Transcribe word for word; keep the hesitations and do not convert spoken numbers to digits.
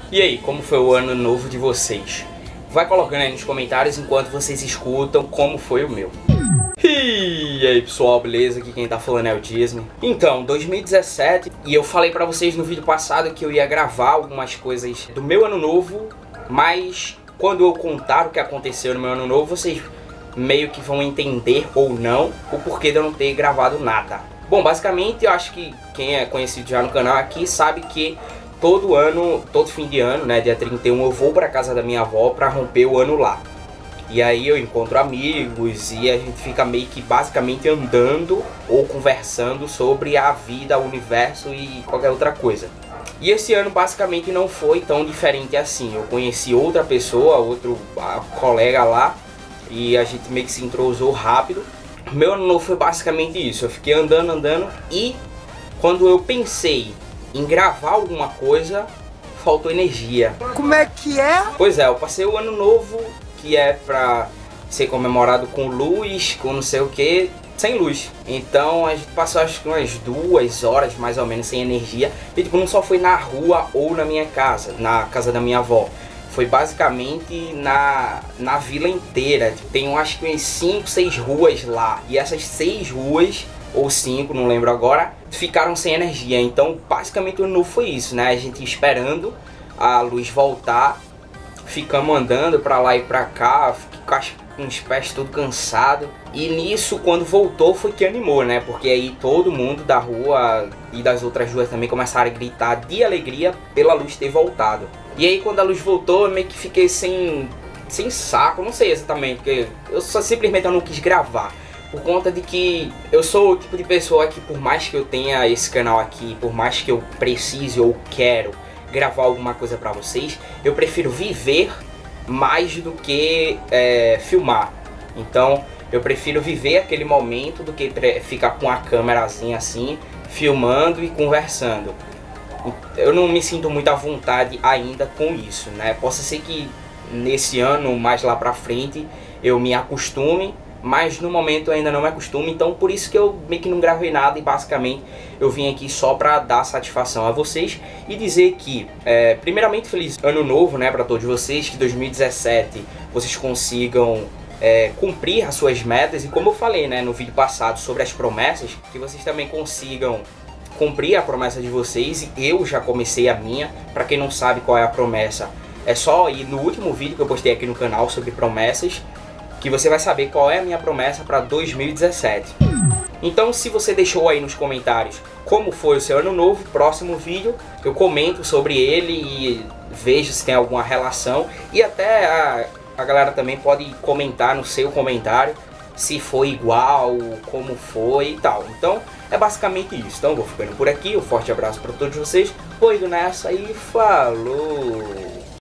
E aí, como foi o ano novo de vocês? Vai colocando aí nos comentários enquanto vocês escutam como foi o meu. E aí pessoal, beleza? Aqui quem tá falando é o Disney. Então, dois mil e dezessete, e eu falei pra vocês no vídeo passado que eu ia gravar algumas coisas do meu ano novo, mas quando eu contar o que aconteceu no meu ano novo, vocês meio que vão entender ou não o porquê de eu não ter gravado nada. Bom, basicamente eu acho que quem é conhecido já no canal aqui sabe que todo ano, todo fim de ano, né, dia trinta e um, eu vou pra casa da minha avó pra romper o ano lá. E aí eu encontro amigos e a gente fica meio que basicamente andando ou conversando sobre a vida, o universo e qualquer outra coisa. E esse ano basicamente não foi tão diferente assim. Eu conheci outra pessoa, outro colega lá, e a gente meio que se entrosou rápido. Meu ano novo foi basicamente isso. Eu fiquei andando, andando e quando eu pensei em gravar alguma coisa, faltou energia. Como é que é? Pois é, eu passei o ano novo, que é pra ser comemorado com luz, com não sei o que, sem luz. Então a gente passou acho que umas duas horas mais ou menos sem energia. E tipo, não só foi na rua ou na minha casa, na casa da minha avó. Foi basicamente na, na vila inteira. Tem acho que umas cinco, seis ruas lá. E essas seis ruas, ou cinco, não lembro agora, ficaram sem energia. Então basicamente o ano novo foi isso, né? A gente esperando a luz voltar. Ficamos andando pra lá e pra cá, com os pés tudo cansado. E nisso, quando voltou, foi que animou, né? Porque aí todo mundo da rua e das outras ruas também começaram a gritar de alegria pela luz ter voltado. E aí quando a luz voltou, eu meio que fiquei sem, sem saco, não sei exatamente, porque eu só simplesmente eu não quis gravar. Por conta de que eu sou o tipo de pessoa que, por mais que eu tenha esse canal aqui, por mais que eu precise ou quero gravar alguma coisa pra vocês, eu prefiro viver mais do que é, filmar. Então eu prefiro viver aquele momento do que ficar com a câmerazinha assim, filmando e conversando. Eu não me sinto muito à vontade ainda com isso, né? Possa ser que nesse ano, mais lá pra frente, eu me acostume, mas no momento eu ainda não me acostumo, então por isso que eu meio que não gravei nada e basicamente eu vim aqui só pra dar satisfação a vocês e dizer que, é, primeiramente, feliz ano novo, né, pra todos vocês, que dois mil e dezessete vocês consigam é, cumprir as suas metas e, como eu falei, né, no vídeo passado sobre as promessas, que vocês também consigam cumprir a promessa de vocês. E eu já comecei a minha. Pra quem não sabe qual é a promessa, é só ir no último vídeo que eu postei aqui no canal sobre promessas, que você vai saber qual é a minha promessa para dois mil e dezessete. Então, se você deixou aí nos comentários como foi o seu ano novo, próximo vídeo eu comento sobre ele e vejo se tem alguma relação. E até a, a galera também pode comentar no seu comentário se foi igual, como foi e tal. Então, é basicamente isso. Então, vou ficando por aqui. Um forte abraço para todos vocês. Vou indo nessa e falou!